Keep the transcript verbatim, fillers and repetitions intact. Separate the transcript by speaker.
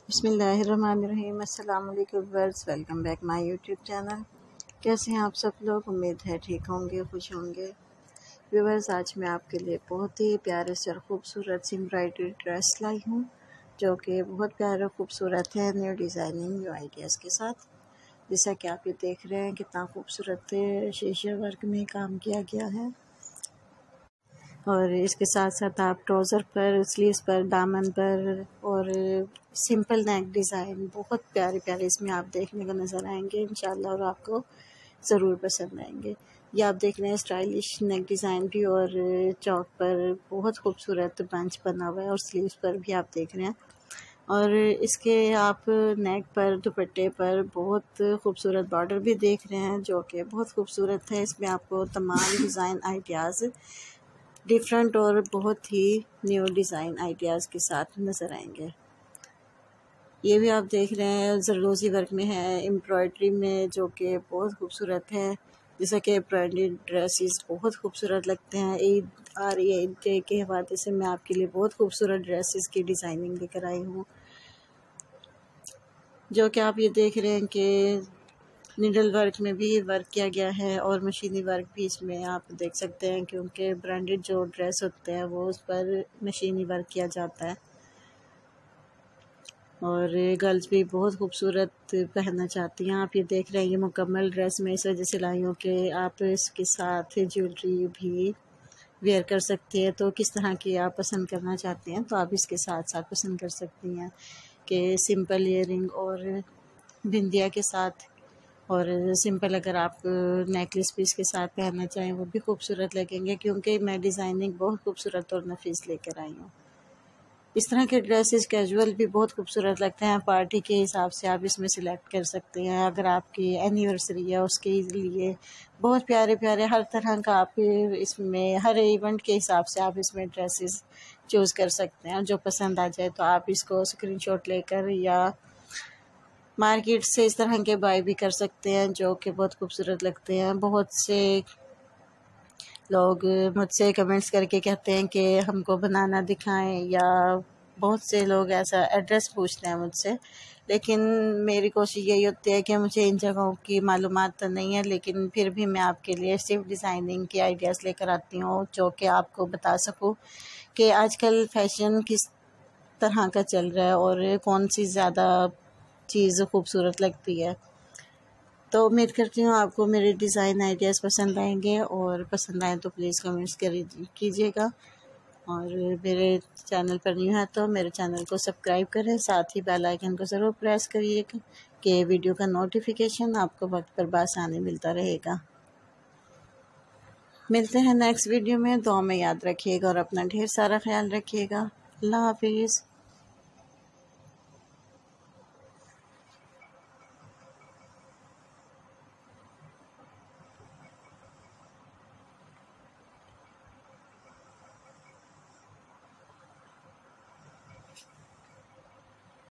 Speaker 1: बिस्मिल्लाहिर्रहमानिर्रहीम। अस्सलाम वालेकुम viewers, welcome back my YouTube channel. कैसे हैं आप सब लोग? उम्मीद है ठीक होंगे, खुश होंगे। व्यूअर्स, आज मैं आपके लिए बहुत ही प्यारे से और ख़ूबसूरत सी एम्ब्रॉयडरी ड्रेस लाई हूँ, जो कि बहुत प्यारा खूबसूरत है, न्यू डिज़ाइनिंग न्यू आइडियाज़ के साथ। जैसा कि आप ये देख रहे हैं, कितना खूबसूरत शीशे वर्क में काम किया गया है। और इसके साथ साथ आप ट्राउज़र पर, स्लीव्स पर, दामन पर और सिंपल नेक डिज़ाइन बहुत प्यारे प्यारे इसमें आप देखने को नज़र आएंगे इंशाल्लाह, और आपको ज़रूर पसंद आएंगे। ये आप देख रहे हैं स्टाइलिश नेक डिज़ाइन भी, और चौक पर बहुत खूबसूरत बंच बना हुआ है, और स्लीव्स पर भी आप देख रहे हैं। और इसके आप नेक पर, दुपट्टे पर बहुत खूबसूरत बॉर्डर भी देख रहे हैं, जो कि बहुत खूबसूरत है। इसमें आपको तमाम डिज़ाइन आइडियाज़ डिफरेंट और बहुत ही न्यू डिज़ाइन आइडियाज़ के साथ नज़र आएंगे। ये भी आप देख रहे हैं जरदोज़ी वर्क में है, एम्ब्रॉयडरी में, जो कि बहुत खूबसूरत है। जैसा कि एम्ब्रॉयडरी ड्रेसेस बहुत खूबसूरत लगते हैं। ईद आ रही है, ईद डे के हवाले से मैं आपके लिए बहुत खूबसूरत ड्रेसेस की डिज़ाइनिंग लेकर आई हूँ, जो कि आप ये देख रहे हैं कि नीडल वर्क में भी वर्क किया गया है, और मशीनी वर्क भी इसमें आप देख सकते हैं, क्योंकि ब्रांडेड जो ड्रेस होते हैं वो उस पर मशीनी वर्क किया जाता है। और गर्ल्स भी बहुत खूबसूरत पहनना चाहती हैं। आप ये देख रहे हैं, ये मुकम्मल ड्रेस में इस वजह से लाई हूँ कि आप इसके साथ ज्वेलरी भी वेयर कर सकती हैं। तो किस तरह की आप पसंद करना चाहती हैं, तो आप इसके साथ साथ पसंद कर सकती हैं कि सिंपल ईयरिंग और बिंदिया के साथ, और सिंपल अगर आप नेकलेस पीस के साथ पहनना चाहें वो भी खूबसूरत लगेंगे, क्योंकि मैं डिज़ाइनिंग बहुत खूबसूरत और नफीस लेकर आई हूँ। इस तरह के ड्रेसेस कैजुअल भी बहुत खूबसूरत लगते हैं। पार्टी के हिसाब से आप इसमें सिलेक्ट कर सकते हैं। अगर आपकी एनिवर्सरी है उसके लिए बहुत प्यारे प्यारे हर तरह का आप इसमें, हर इवेंट के हिसाब से आप इसमें ड्रेसेस चूज़ कर सकते हैं। जो पसंद आ जाए तो आप इसको स्क्रीनशॉट लेकर या मार्केट से इस तरह के बाय भी कर सकते हैं, जो कि बहुत खूबसूरत लगते हैं। बहुत से लोग मुझसे कमेंट्स करके कहते हैं कि हमको बनाना दिखाएं, या बहुत से लोग ऐसा एड्रेस पूछते हैं मुझसे, लेकिन मेरी कोशिश यही होती है कि मुझे इन जगहों की मालूमात तो नहीं है, लेकिन फिर भी मैं आपके लिए सिर्फ डिज़ाइनिंग के आइडियाज़ लेकर आती हूँ, जो कि आपको बता सकूँ कि आजकल फ़ैशन किस तरह का चल रहा है और कौन सी ज़्यादा चीज़ खूबसूरत लगती है। तो उम्मीद करती हूँ आपको मेरे डिज़ाइन आइडियाज़ पसंद आएंगे, और पसंद आए तो प्लीज़ कमेंट्स कीजिएगा। और मेरे चैनल पर न्यू है तो मेरे चैनल को सब्सक्राइब करें, साथ ही बेल आइकन को ज़रूर प्रेस करिएगा कि वीडियो का नोटिफिकेशन आपको वक्त पर बआसानी मिलता रहेगा। मिलते हैं नेक्स्ट वीडियो में। दुआ में याद रखिएगा और अपना ढेर सारा ख्याल रखिएगा। अल्लाह हाफिज़।